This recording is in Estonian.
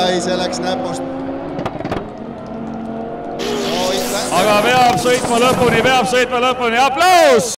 ei, see läks näpust. aga veab sõitma lõpuni, aplaus!